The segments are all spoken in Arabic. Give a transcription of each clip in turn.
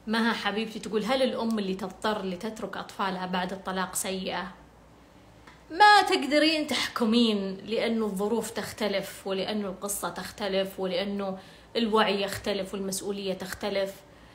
مها حبيبتي تقول هل الأم اللي تضطر لتترك أطفالها بعد الطلاق سيئة؟ ما تقدرين تحكمين، لأنه الظروف تختلف، ولأنه القصة تختلف، ولأنه الوعي يختلف والمسؤولية تختلف.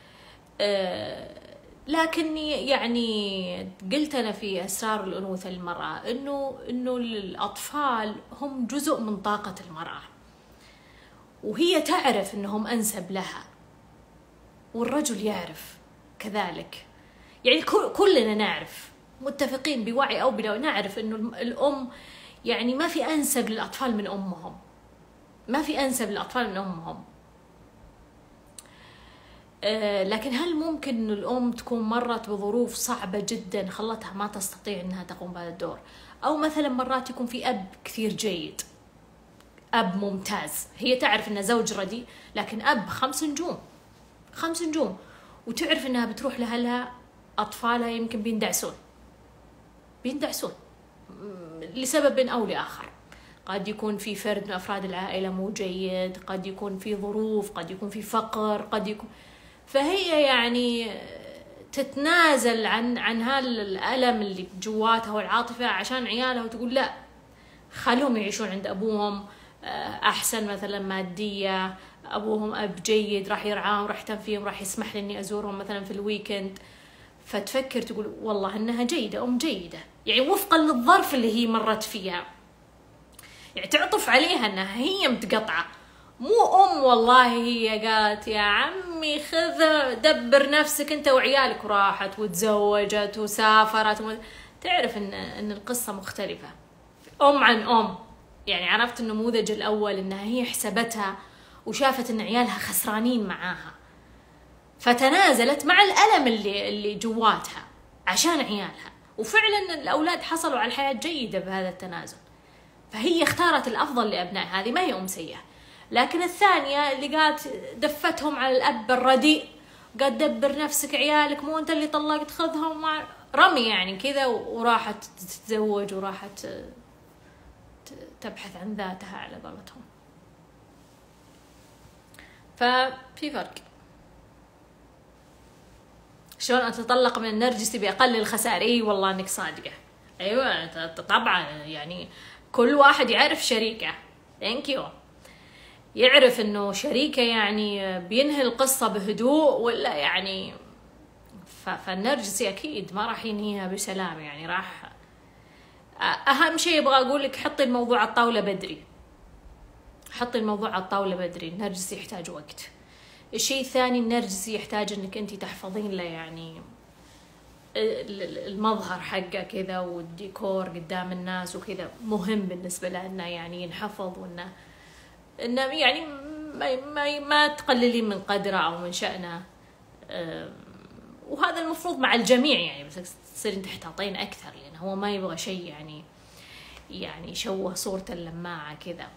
لكني يعني قلت أنا في أسرار الأنوثة للمرأة إنه الأطفال هم جزء من طاقة المرأة، وهي تعرف إنهم أنسب لها، والرجل يعرف كذلك. يعني كلنا نعرف، متفقين بوعي أو بلا، نعرف إنه الأم يعني ما في أنسب للأطفال من أمهم، ما في أنسب للأطفال من أمهم. لكن هل ممكن إنه الأم تكون مرت بظروف صعبة جدا خلتها ما تستطيع إنها تقوم بهذا الدور؟ أو مثلا مرات يكون في أب كثير جيد، أب ممتاز، هي تعرف إنه زوج رديء، لكن أب 5 نجوم، 5 نجوم، وتعرف إنها بتروح لأهلها أطفالها يمكن بيندعسون لسبب أو لآخر. قد يكون في فرد من أفراد العائلة مو جيد، قد يكون في ظروف، قد يكون في فقر، قد يكون، فهي يعني تتنازل عن هالألم اللي جواتها والعاطفة عشان عيالها، وتقول لا خلهم يعيشون عند أبوهم أحسن مثلا مادية، أبوهم أب جيد راح يرعاهم، راح يهتم فيهم، راح يسمح لي إني أزورهم مثلا في الويكند. فتفكر تقول والله إنها جيدة، أم جيدة، يعني وفقا للظرف اللي هي مرت فيها، يعني تعطف عليها إنها هي متقطعة، مو أم والله هي قالت يا عمي خذ دبر نفسك أنت وعيالك، وراحت وتزوجت وسافرت تعرف إن القصة مختلفة أم عن أم. يعني عرفت النموذج الأول إنها هي حسبتها وشافت إن عيالها خسرانين معاها، فتنازلت مع الألم اللي جواتها عشان عيالها، وفعلا الأولاد حصلوا على الحياة جيدة بهذا التنازل. فهي اختارت الأفضل لأبنائها، هذه ما هي أم سيئة. لكن الثانية اللي قالت دفتهم على الأب الرديء، قالت دبر نفسك عيالك، مو أنت اللي طلقت، خذهم رمي يعني كذا، وراحت تتزوج وراحت تبحث عن ذاتها على قولتهم. ففي فرق. شلون أتطلق من النرجسي بأقل الخسائر؟ إيه والله إنك صادقة، أيوة طبعا، يعني كل واحد يعرف شريكه، ثانك يو، يعرف إنه شريكه يعني بينهي القصة بهدوء ولا يعني. فالنرجسي أكيد ما راح ينهيها بسلام، يعني راح. أهم شيء يبغى أقول لك حطي الموضوع على الطاولة بدري، حطي الموضوع على الطاولة بدري. النرجسي يحتاج وقت. الشيء الثاني، النرجسي يحتاج إنك أنتي تحفظين له يعني المظهر حقه كذا، والديكور قدام الناس وكذا مهم بالنسبة له، إنه يعني ينحفظ، وإنه يعني ما تقللين من قدره أو من شأنه. وهذا المفروض مع الجميع يعني، بس تصيرين تحتاطين أكثر، لأنه هو ما يبغى شيء يعني يشوه صورته اللماعة كذا.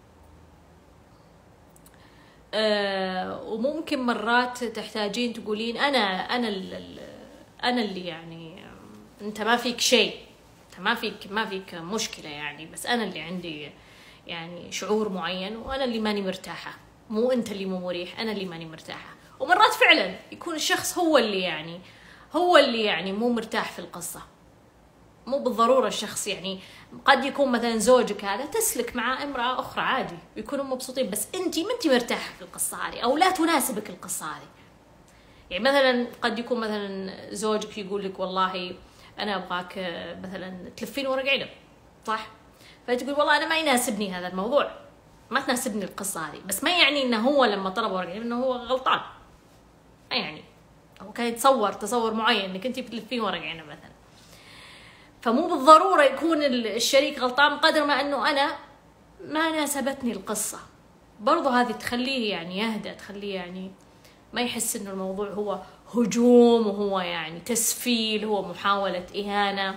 وممكن مرات تحتاجين تقولين أنا اللي يعني أنت ما فيك شيء، أنت ما فيك مشكلة يعني، بس أنا اللي عندي يعني شعور معين، وأنا اللي ماني مرتاحة، مو أنت اللي مو مريح، أنا اللي ماني مرتاحة. ومرات فعلا يكون الشخص هو اللي يعني مو مرتاح في القصة، مو بالضرورة الشخص، يعني قد يكون مثلا زوجك هذا تسلك مع امرأة أخرى عادي ويكونوا مبسوطين، بس أنتي ما أنتي مرتاحة في القصة هذه، أو لا تناسبك القصة هذه. يعني مثلا قد يكون مثلا زوجك يقول لك والله أنا أبغاك مثلا تلفين ورق عنب، صح؟ فتقول والله أنا ما يناسبني هذا الموضوع، ما تناسبني القصة هذه، بس ما يعني إنه هو لما طلب ورق عنب إنه هو غلطان، ما يعني هو كان يتصور تصور معين إنك أنتي بتلفين ورق عنب مثلا. فمو بالضرورة يكون الشريك غلطان، قدر ما أنه أنا ما ناسبتني القصة. برضو هذه تخليه يعني يهدأ، تخليه يعني ما يحس إنه الموضوع هو هجوم، وهو يعني تسفيل، هو محاولة إهانة.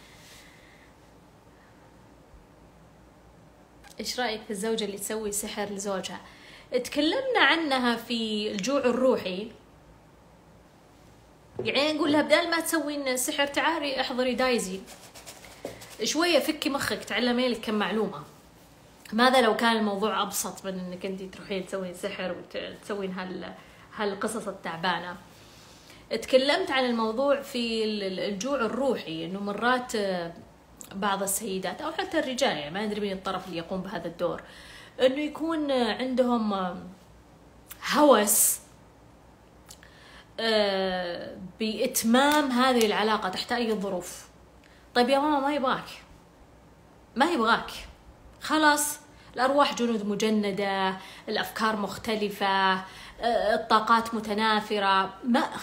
إيش رأيك في الزوجة اللي تسوي سحر لزوجها؟ تكلمنا عنها في الجوع الروحي، يعني نقول لها بدال ما تسوين سحر تعالي احضري دايزي شوية، فكي مخك، تعلمي لك كم معلومة. ماذا لو كان الموضوع أبسط من إنك أنت تروحين تسوين سحر وتسوين هالقصص التعبانة؟ تكلمت عن الموضوع في الجوع الروحي، انه مرات بعض السيدات او حتى الرجال، يعني ما ندري مين الطرف اللي يقوم بهذا الدور، انه يكون عندهم هوس بإتمام هذه العلاقة تحت أي ظروف. طيب يا ماما ما يبغاك خلاص، الأرواح جنود مجندة، الأفكار مختلفة، الطاقات متنافرة، ما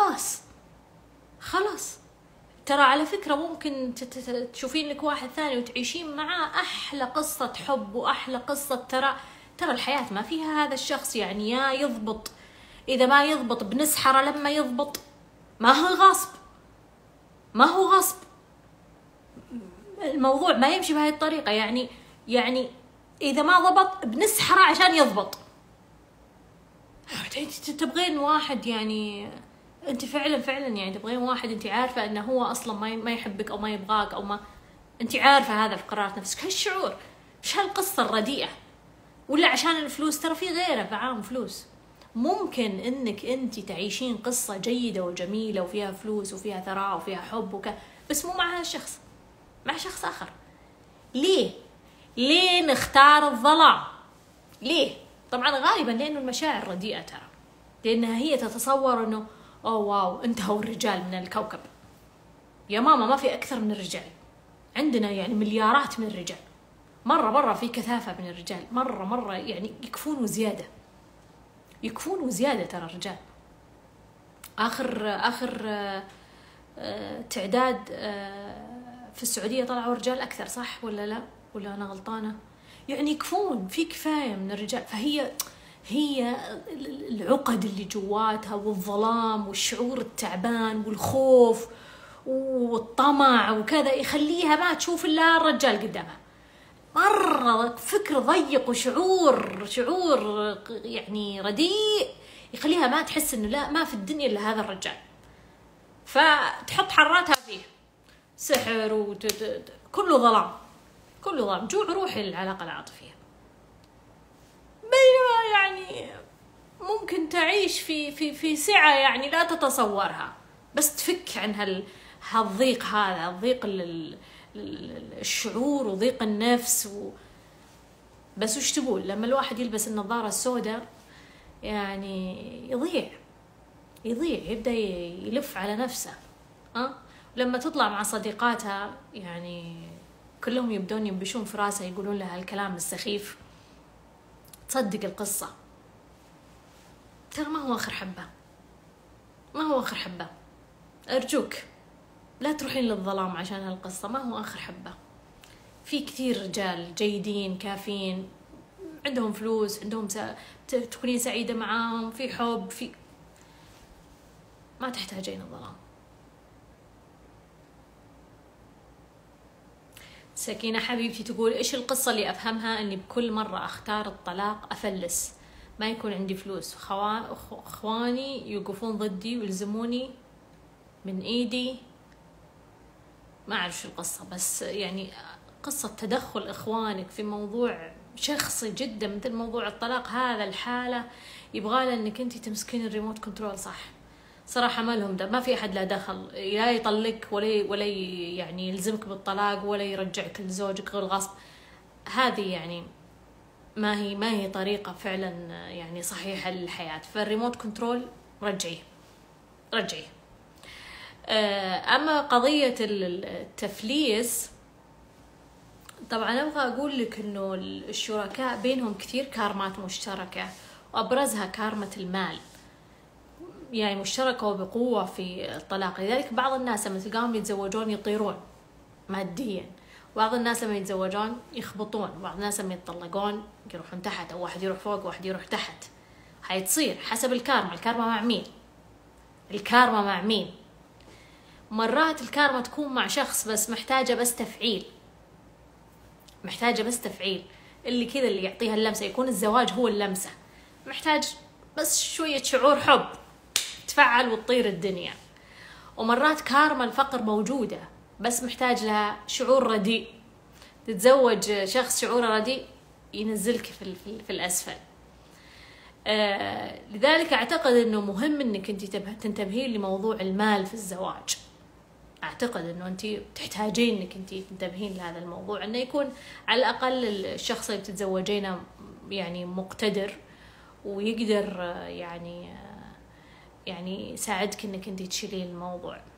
خلاص. ترى على فكرة ممكن تشوفين لك واحد ثاني وتعيشين معاه أحلى قصة حب وأحلى قصة، ترى الحياة ما فيها هذا الشخص يعني يا يضبط، إذا ما يضبط بنسحره لما يضبط، ما هو غصب. الموضوع ما يمشي بهاي الطريقة، يعني إذا ما ضبط بنسحره عشان يضبط. تبغين واحد يعني أنت فعلا يعني تبغين واحد أنت عارفة أنه هو أصلا ما يحبك أو ما يبغاك، أو ما أنت عارفة هذا في قرارات نفسك. هالشعور مش هالقصة الرديئة، ولا عشان الفلوس، ترى في غيره في عام فلوس. ممكن انك انت تعيشين قصة جيدة وجميلة وفيها فلوس وفيها ثراء وفيها حب بس مو مع هذا الشخص، مع شخص اخر. ليه نختار الظلام؟ ليه؟ طبعا غالبا لانه المشاعر رديئة، ترى لانها هي تتصور انه اوه واو انتهوا الرجال من الكوكب. يا ماما ما في اكثر من الرجال، عندنا يعني مليارات من الرجال، مرة في كثافة من الرجال، مرة يعني يكفون وزيادة ترى الرجال. آخر تعداد في السعودية طلعوا رجال أكثر، صح ولا لا؟ ولا أنا غلطانة؟ يعني يكفون، في كفاية من الرجال. فهي العقد اللي جواتها والظلام والشعور التعبان والخوف والطمع وكذا يخليها ما تشوف إلا الرجال قدامها. مرة فكر ضيق وشعور يعني رديء يخليها ما تحس انه لا، ما في الدنيا الا هذا الرجال، فتحط حراتها فيه سحر كله ظلام، جوع روحي للعلاقة العاطفية. بينما يعني ممكن تعيش في سعة يعني لا تتصورها، بس تفك عن هالضيق، هذا الضيق الشعور وضيق النفس بس وش تقول لما الواحد يلبس النظارة السوداء يعني يضيع يبدأ يلف على نفسه. لما تطلع مع صديقاتها يعني كلهم يبدون ينبشون في راسها، يقولون لها الكلام السخيف، تصدق القصة. ترى ما هو آخر حبة، أرجوك لا تروحين للظلام عشان هالقصة، ما هو آخر حبة. في كثير رجال جيدين كافيين، عندهم فلوس، عندهم تكونين سعيدة معاهم، في حب، ما تحتاجين الظلام. سكينة حبيبتي تقول إيش القصة اللي أفهمها أني بكل مرة أختار الطلاق أفلس، ما يكون عندي فلوس، أخواني يوقفون ضدي ويلزموني من إيدي. ما أعرف شو القصة، بس يعني قصة تدخل إخوانك في موضوع شخصي جدا مثل موضوع الطلاق، هذا الحالة يبغى أنك أنت تمسكين الريموت كنترول. صح صراحة ما لهم ده، ما في أحد لا دخل، لا يطلق ولا يعني يلزمك بالطلاق ولا يرجعك لزوجك غير غصب. هذه يعني ما هي طريقة فعلا يعني صحيحة للحياة. فالريموت كنترول رجعيه. أما قضية التفليس، طبعا أبغى أقول لك إنه الشركاء بينهم كثير كارمات مشتركة، وأبرزها كارمة المال، يعني مشتركة وبقوة في الطلاق. لذلك بعض الناس لما تلقاهم يتزوجون يطيرون ماديا، بعض الناس لما يتزوجون يخبطون، بعض الناس لما يتطلقون يروحون تحت، أو واحد يروح فوق واحد يروح تحت. هاي تصير حسب الكارما مع مين. مرات الكارما تكون مع شخص بس محتاجة بس تفعيل، اللي كذا اللي يعطيها اللمسة، يكون الزواج هو اللمسة، محتاج بس شوية شعور حب تفعل وتطير الدنيا. ومرات كارما الفقر موجودة بس محتاج لها شعور رديء، تتزوج شخص شعوره رديء ينزلك في الأسفل. لذلك أعتقد أنه مهم أنك أنت تنتبهين لموضوع المال في الزواج. أعتقد أنه أنت تحتاجين أنك أنت تنتبهين لهذا الموضوع، أنه يكون على الأقل الشخص اللي بتتزوجينه يعني مقتدر ويقدر يعني يساعدك أنك أنت تشيلين الموضوع.